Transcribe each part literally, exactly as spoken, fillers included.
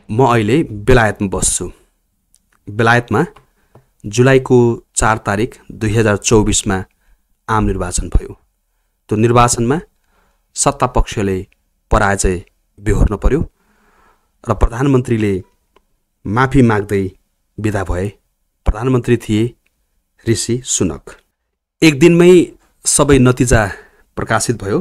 म अहिले बेलायतमा बस्छु। बेलायतमा जुलाईको चार तारिक दुई हजार चौबिसमा आम निर्वाचन भयो। त्यो निर्वाचनमा सत्ता पक्षले पराजय बेहोर्न पर्यो र प्रधानमन्त्रीले माफी माग्दै बिदा भए। प्रधानमन्त्री थिए ऋषि सुनक। एक दिनमै सबै नतिजा प्रकाशित भयो।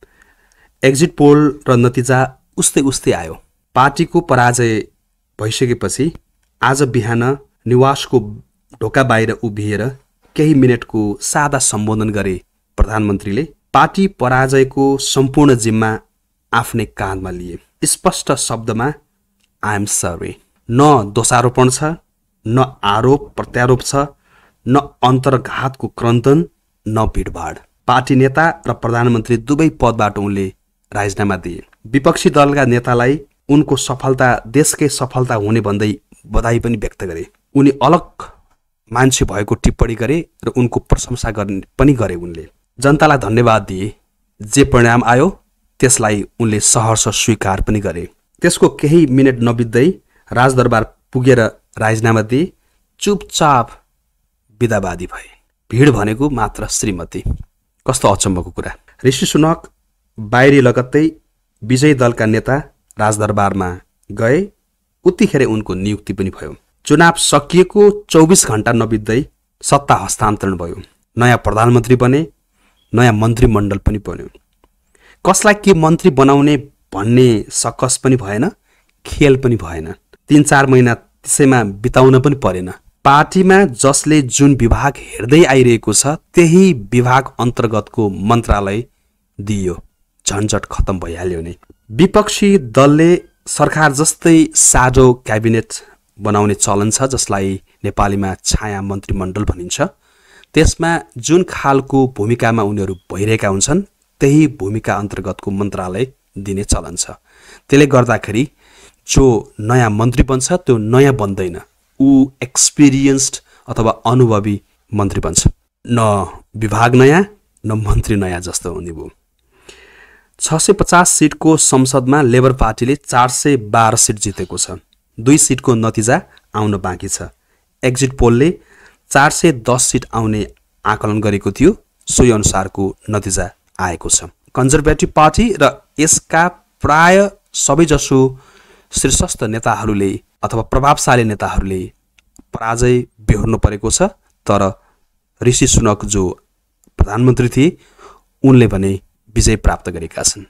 एक्जिट पोल र नतिजा उस्तै उस्तै आयो। पार्टीको पराजय भइसकेपछि आज बिहान निवासको ढोका बाहिर उभिएर केही मिनटको सादा सम्बोधन गरे प्रधानमन्त्रीले। पार्टी पराजयको सम्पूर्ण जिम्मा आफ्नै काँधमा लिए। स्पष्ट शब्दमा आई एम सरी। न दोषारोपण छ, न आरोप प्रत्यारोप छ, न अन्तर्घातको क्रन्दन, न भिडभाड। पार्टी नेता र प्रधानमन्त्री दुवै पदबाट उनले राजीनामा दिए। विपक्षी दलका नेतालाई उनको सफलता देशकै सफलता हुने भन्दै बधाई पनि व्यक्त गरे। उनी अलग मान्छे भएको टिप्पणी गरे र उनको प्रशंसा गर्ने पनि गरे। उनले जनतालाई धन्यवाद दिए। जे परिणाम आयो त्यसलाई उनले सहर्ष स्वीकार पनि गरे। त्यसको केही मिनट नबित्दै राजदरबार पुगेर राजीनामा दिए। चुपचाप बिदाबादी भए। भिड भनेको मात्र श्रीमती। कस्तो अचम्मको कुरा। ऋषि सुनक बाहिरी लगत्तै विजयी दलका नेता राजदरबारमा गए। उतिखेर उनको नियुक्ति पनि भयो। चुनाव सकिएको चौबिस घण्टा नबित्दै सत्ता हस्तान्तरण भयो। नयाँ प्रधानमन्त्री बने, नयाँ मन्त्रीमण्डल पनि बन्यो। कसलाई के मन्त्री बनाउने भन्ने सकस पनि भएन, खेल पनि भएन। तीन चार महिना त्यसैमा बिताउन पनि परेन। पार्टीमा जसले जुन विभाग हेर्दै आइरहेको छ त्यही विभाग अन्तर्गतको मन्त्रालय दिइयो। झन्झट खत्म भइहाल्यो नि। विपक्षी दलले सरकार जस्तै साझो क्याबिनेट बनाउने चलन छ, जसलाई नेपालीमा छाया मन्त्रीमण्डल भनिन्छ। त्यसमा जुन खालको भूमिकामा उनीहरू भइरहेका हुन्छन् त्यही भूमिका अन्तर्गतको मन्त्रालय दिने चलन छ। त्यसले गर्दाखेरि जो नयाँ मन्त्री बन्छ त्यो नयाँ बन्दैन, ऊ एक्सपिरियन्स्ड अथवा अनुभवी मन्त्री बन्छ। न विभाग नयाँ न मन्त्री नयाँ जस्तो हुने भयो। छ सय पचास सिटको संसदमा लेबर पार्टीले चार सय बाह्र सिट जितेको छ। दुई सिटको नतिजा आउन बाँकी छ। एक्जिट पोलले चार सय दस सिट आउने आकलन गरेको थियो। सोही अनुसारको नतिजा आएको छ। कन्जर्भेटिभ पार्टी र यसका प्राय सबैजसो शीर्षस्थ नेताहरूले अथवा प्रभावशाली नेताहरूले पराजय बेहोर्नु परेको छ। तर ऋषि सुनक जो प्रधानमन्त्री थिए उनले भने विजय प्राप्त गरेका छन्।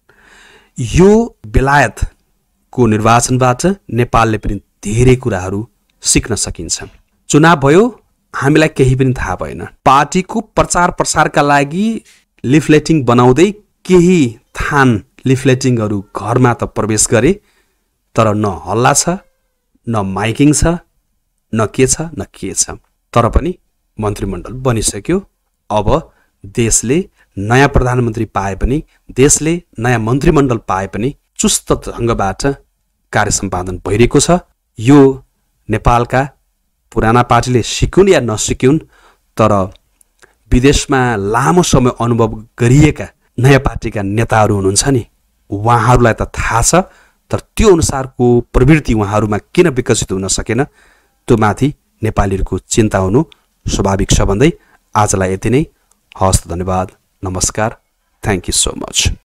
यो बेलायतको निर्वाचनबाट नेपालले पनि धेरै कुराहरू सिक्न सकिन्छ। चुनाव भयो, हामीलाई केही पनि थाहा भएन। पार्टीको प्रचार प्रसारका लागि लिफलेटिङ बनाउँदै केही थान लिफलेटिङहरू घरमा त प्रवेश गरे, तर न हल्ला छ, न माइकिङ छ, न के छ न के छ। तर पनि मन्त्रीमण्डल बनिसक्यो। अब देशले नयाँ प्रधानमन्त्री पाए पनि, देशले नयाँ मन्त्रीमण्डल पाए पनि चुस्त ढङ्गबाट कार्य सम्पादन भइरहेको छ। यो नेपालका पुराना पार्टीले सिकुन् या नसिकुन्, तर विदेशमा लामो समय अनुभव गरिएका नयाँ पार्टीका नेताहरू हुनुहुन्छ नि, उहाँहरूलाई त थाहा छ। तर त्यो अनुसारको प्रवृत्ति उहाँहरूमा किन विकसित हुन सकेन, त्यो माथि नेपालीहरूको चिन्ता हुनु स्वाभाविक छ भन्दै आजलाई यति नै। हवस्, धन्यवाद, नमस्कार, थ्याङ्क यू सो मच।